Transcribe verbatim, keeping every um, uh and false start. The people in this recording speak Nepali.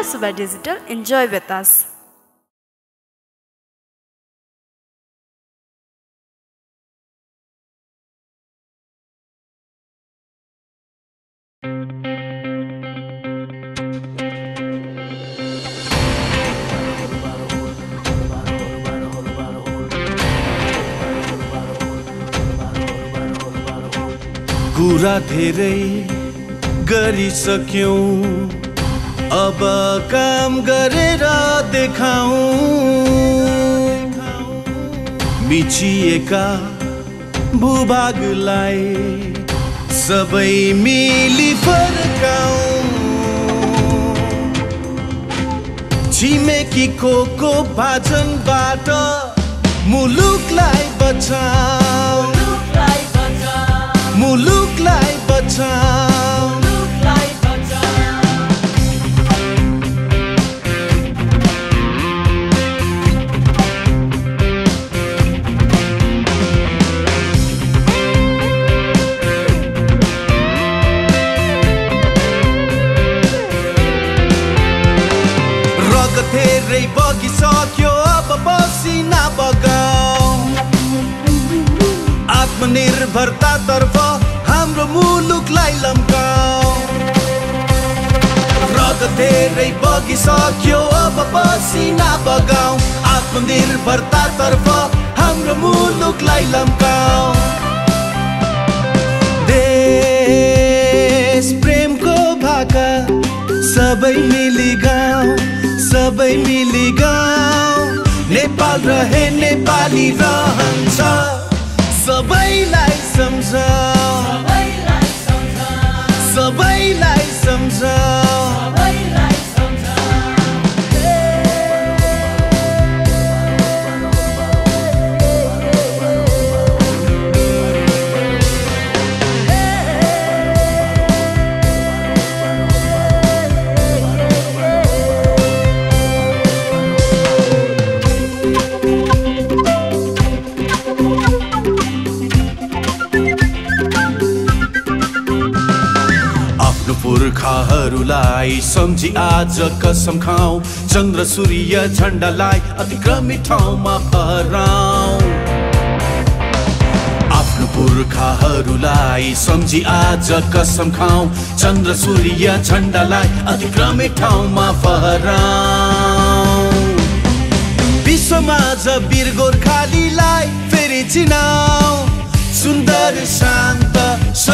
Suba Digital. Enjoy with us. कुरा धेरै गरिसक्यौं, अब काम गरेर देखाऊं। मिचिएका भूभागलाई सबै मिली फर्काऊं। छिमेकीको को भाजनबाट मुलुकलाई बचाऊ, मुलुकलाई बचाऊ। रगत धेरै बगिसक्यो, अब पसिना बगाऊ। आत्मनिर्भरता तर्फ हाम्रो मुलुकलाई लम्काऊ। रगत धेरै बगिसक्यो, अब पसिना बगाऊ। आत्मनिर्भरता तर्फ हाम्रो मुलुकलाई लम्काऊ। देश प्रेमको भाका सबै मिली गाउँ, सबै मिली गाउँ। नेपाल रहे नेपाली रहन्छ, सबैलाई सम्झाऊ, सबैलाई सम्झाऊ। पुर्खाहरूलाई सम्झी आज कसम खाऊ। चन्द्र सूर्य झण्डालाई अतिक्रमित ठाउँमा फहराऊ। आफ्नो पुर्खाहरूलाई सम्झी आज कसम खाऊ। चन्द्र सूर्य झण्डालाई अतिक्रमित ठाउँमा फहराऊ। विश्वमा ज वीर गोर्खालीलाई फेरि चिनाऊ। सुन्दर शान्त